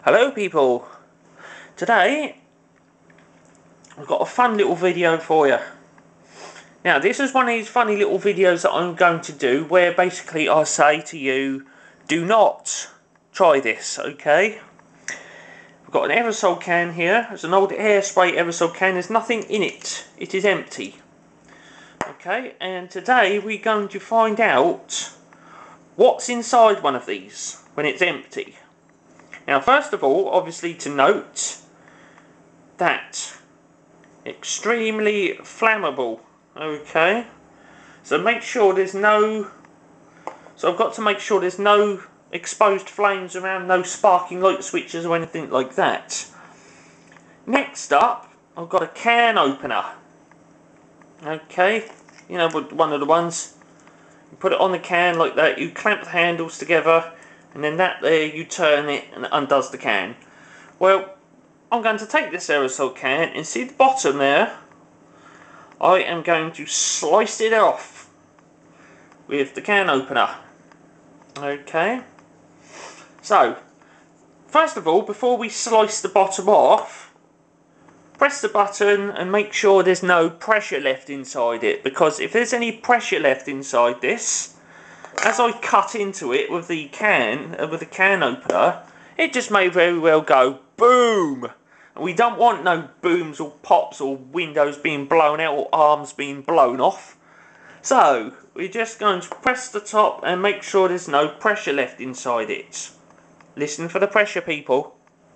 Hello people, today I've got a fun little video for you. Now this is one of these funny little videos that I'm going to do where basically I say to you, do not try this, okay? I've got an aerosol can here. It's an old hairspray aerosol can. There's nothing in it. It is empty. Okay, and today we're going to find out what's inside one of these when it's empty. Now first of all, obviously to note that extremely flammable, okay, so make sure there's no, I've got to make sure there's no exposed flames around, no sparking light switches or anything like that. Next up, I've got a can opener, okay, you know, one of the ones, you put it on the can like that, you clamp the handles together, and then that there, you turn it and it undoes the can. Well, I'm going to take this aerosol can and see the bottom there. I am going to slice it off with the can opener. Okay. So, first of all, before we slice the bottom off, press the button and make sure there's no pressure left inside it. Because if there's any pressure left inside this, as I cut into it with the can opener, it just may very well go boom. And we don't want no booms or pops or windows being blown out or arms being blown off. So we're just going to press the top and make sure there's no pressure left inside it. Listen for the pressure, people.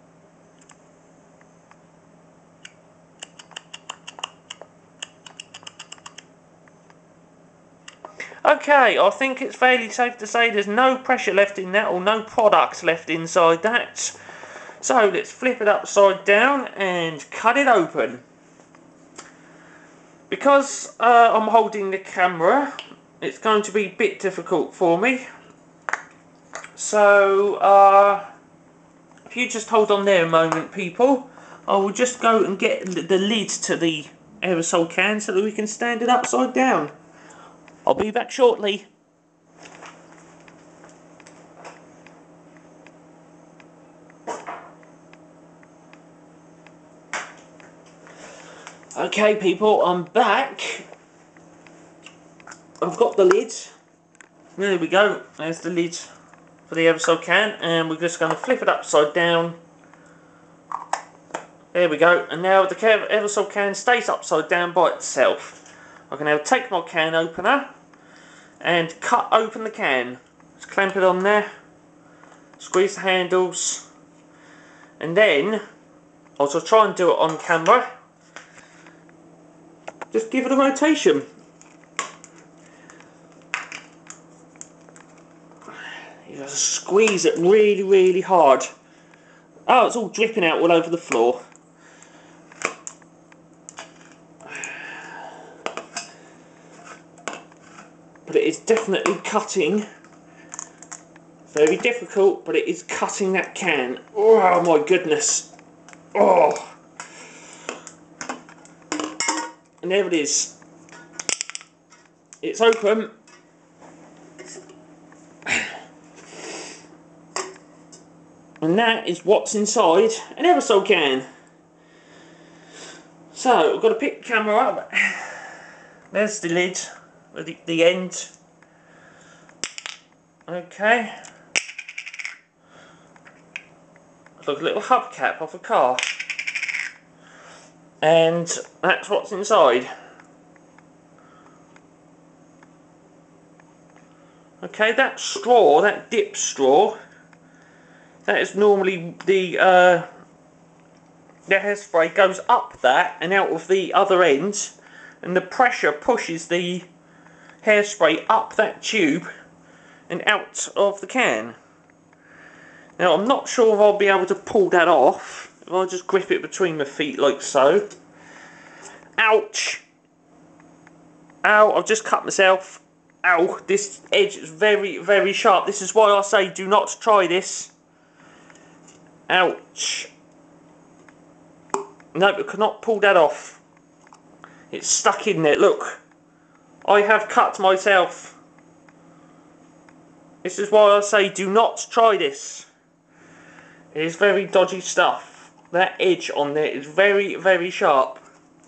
Okay, I think it's fairly safe to say there's no pressure left in that, or no products left inside that. So let's flip it upside down and cut it open. Because I'm holding the camera, it's going to be a bit difficult for me. So if you just hold on there a moment, people, I will just go and get the lid to the aerosol can so that we can stand it upside down. I'll be back shortly. Okay people, I'm back. I've got the lid. There we go. There's the lid for the aerosol can, and we're just going to flip it upside down. There we go. And now the aerosol can stays upside down by itself. I can now take my can opener and cut open the can. Just clamp it on there, squeeze the handles, and then I'll try and do it on camera. Just give it a rotation. You just squeeze it really, really hard. Oh, it's all dripping out all over the floor. But it is definitely cutting. Very difficult, but it is cutting that can. Oh my goodness. Oh. And there it is. It's open. And that is what's inside an aerosol can. So, I've got to pick the camera up. There's the lid. The end. Okay. It's like a little hubcap off a car. And that's what's inside. Okay, that straw, that dip straw, that is normally the hairspray goes up that and out of the other end, and the pressure pushes the hairspray up that tube and out of the can. Now I'm not sure if I'll be able to pull that off if I just grip it between my feet like so. Ouch! Ow, I've just cut myself. Ow, this edge is very, very sharp. This is why I say do not try this. Ouch. Nope, I cannot pull that off. It's stuck in there, look. I have cut myself. This is why I say do not try this. It is very dodgy stuff. That edge on there is very, very sharp.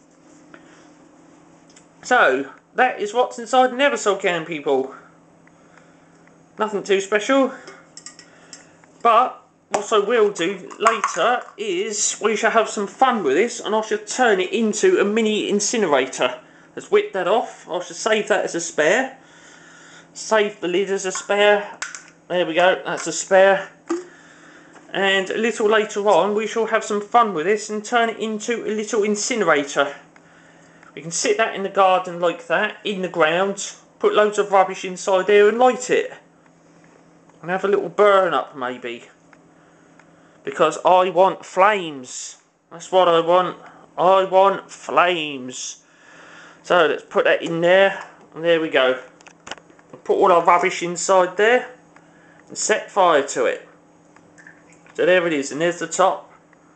So, that is what's inside an aerosol can, people. Nothing too special. But what I will do later is we shall have some fun with this, and I shall turn it into a mini incinerator. Let's whip that off. I shall save that as a spare. Save the lid as a spare. There we go, that's a spare. And a little later on we shall have some fun with this and turn it into a little incinerator. We can sit that in the garden like that, in the ground, put loads of rubbish inside there and light it. And have a little burn up maybe. Because I want flames. That's what I want. I want flames. So let's put that in there. And there we go. We'll put all our rubbish inside there. And set fire to it. So there it is. And there's the top.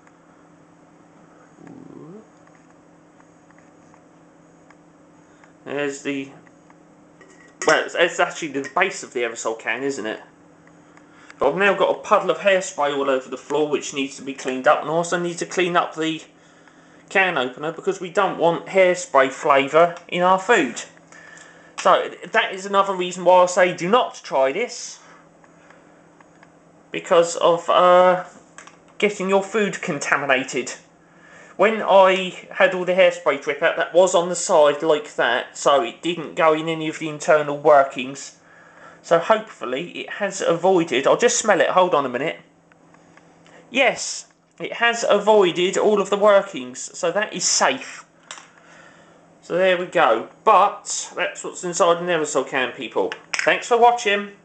There's the... well, it's actually the base of the aerosol can, isn't it? But I've now got a puddle of hairspray all over the floor which needs to be cleaned up, and I also need to clean up the can opener because we don't want hairspray flavour in our food. So that is another reason why I say do not try this, because of getting your food contaminated. When I had all the hairspray drip out, that was on the side like that, so it didn't go in any of the internal workings. So hopefully it has avoided... I'll just smell it, hold on a minute. Yes, it has avoided all of the workings, so that is safe. So there we go. But that's what's inside an aerosol can, people. Thanks for watching.